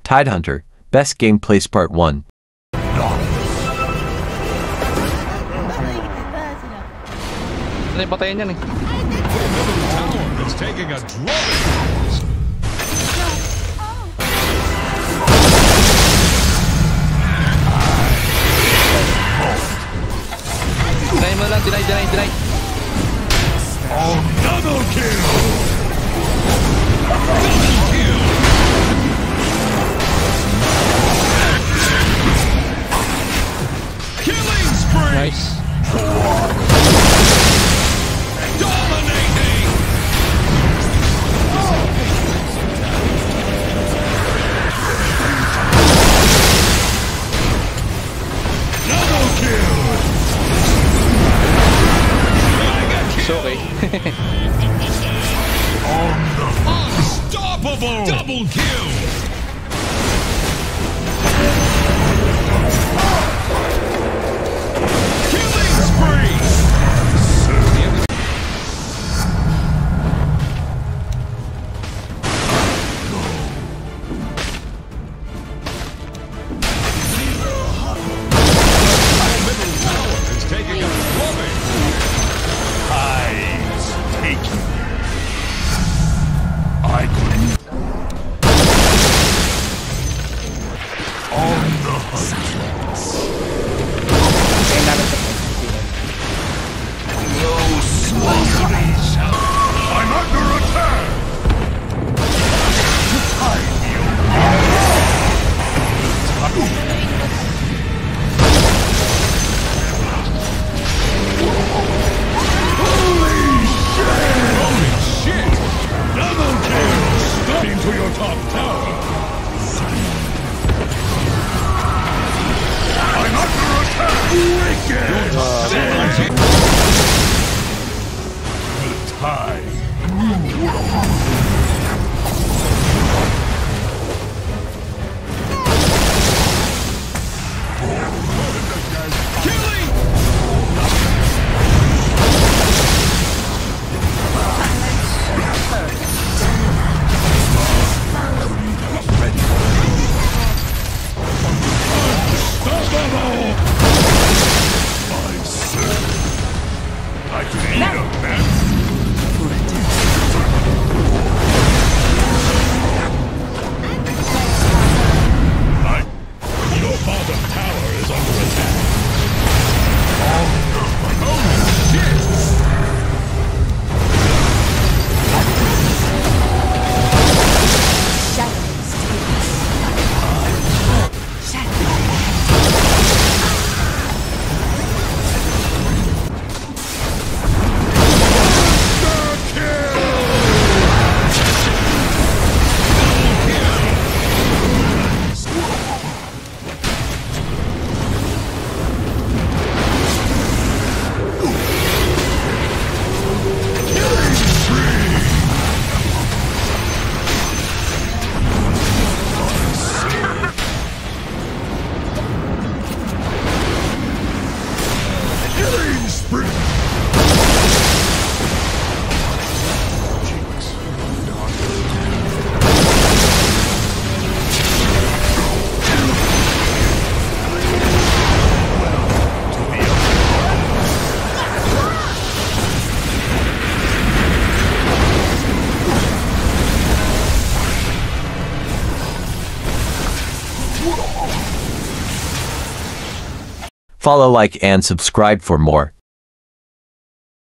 Tidehunter, Best Gameplays Part 1. Ano yung patayin yan eh? It's taking a drubbing. Deny mo lang, deny. Oh, double kill! Double kill! Killing spree! Nice. Dominating! Double kill! It's okay. Unstoppable! Double kill! Killing spree! Middle tower is taking a drubbing. Eyes taken. I couldn't. On the hunt. No slaughtering shall. I'm under attack. Holy shit! Double kill! Stepping to your top tower. I'm under attack! Wicked! The tide. Killing! Unstoppable! I said I can eat a man. Your bottom tower is under attack. Oh shit! Killing spree! Follow, like, and subscribe for more.